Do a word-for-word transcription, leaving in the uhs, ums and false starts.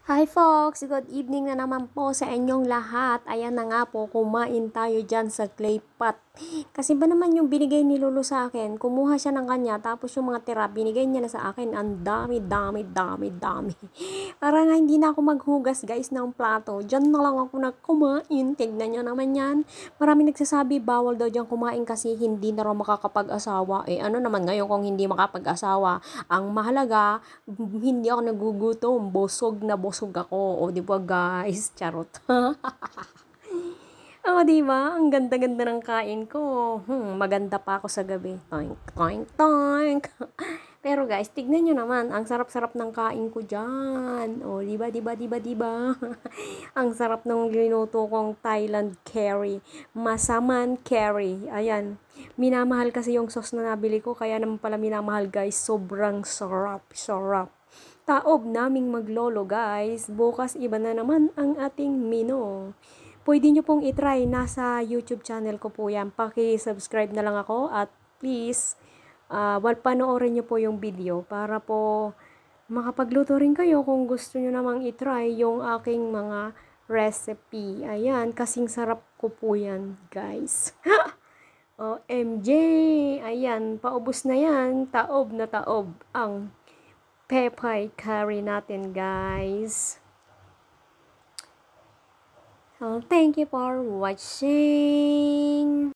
Hi folks! Good evening na naman po sa inyong lahat. Ayan na nga po, kumain tayo dyan sa clay pot. Kasi ba naman yung binigay ni Lolo sa akin, kumuha siya ng kanya, tapos yung mga tira, binigay niya na sa akin. Ang dami, dami, dami, dami. Para nga hindi na ako maghugas guys ng plato. Dyan na lang ako nagkumain. Tignan nyo naman yan. Marami nagsasabi, bawal daw dyan kumain kasi hindi na raw makakapag-asawa. Eh ano naman ngayon kung hindi makapag-asawa? Ang mahalaga, hindi ako nagugutom. Busog na busog ako. O, di ba guys? Charot. O, di ba? Ang ganda-ganda ng kain ko. Hmm, maganda pa ako sa gabi. Toink, toink, toink. Pero guys, tignan nyo naman. Ang sarap-sarap ng kain ko dyan. O, di ba, di ba, di ba, di ba? Ang sarap ng linuto kong Thailand curry. Masaman curry. Ayan. Minamahal kasi yung sauce na nabili ko. Kaya naman pala minamahal guys. Sobrang sarap. Sarap. Taob naming maglolo guys. Bukas iba na naman ang ating menu. Pwede nyo pong itry. Nasa YouTube channel ko po yan. Paki-subscribe na lang ako. At please, uh, wal panoorin nyo po yung video. Para po makapagluto rin kayo kung gusto nyo namang itry yung aking mga recipe. Ayan, kasing sarap ko po yan guys. O M J, ayan, paubos na yan. Taob na taob ang pepay curry natin guys. So, thank you for watching.